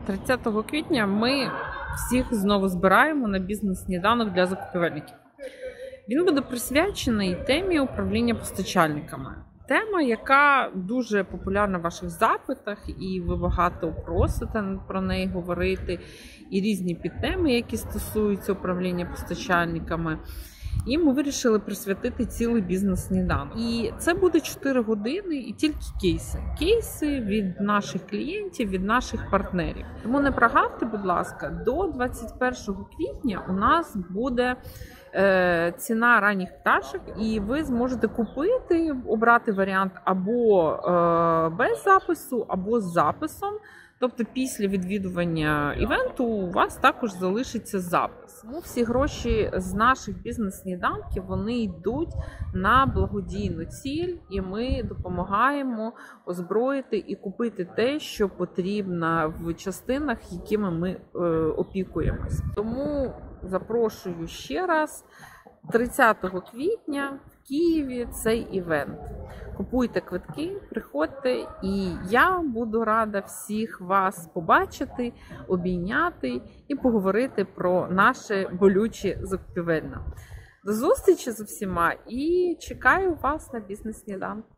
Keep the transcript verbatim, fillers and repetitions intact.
тридцятого квітня ми всіх знову збираємо на бізнес-сніданок для закупівельників. Він буде присвячений темі управління постачальниками. Тема, яка дуже популярна в ваших запитах, і ви багато просите про неї говорити, і різні підтеми, які стосуються управління постачальниками. І ми вирішили присвятити цілий бізнес-сніданок. І це буде чотири години і тільки кейси. Кейси від наших клієнтів, від наших партнерів. Тому не прогавте, будь ласка, до двадцять першого квітня у нас буде е, ціна ранніх пташок, і ви зможете купити, обрати варіант або е, без запису, або з записом. Тобто після відвідування івенту у вас також залишиться запис. Тому всі гроші з наших бізнес-сніданків, вони йдуть на благодійну ціль, і ми допомагаємо озброїти і купити те, що потрібно в частинах, якими ми е, опікуємось. Тому запрошую ще раз, тридцятого квітня в Києві цей івент. Купуйте квитки, приходьте, і я буду рада всіх вас побачити, обійняти і поговорити про наше болюче закупівельне. До зустрічі з усіма і чекаю вас на бізнес-сніданку.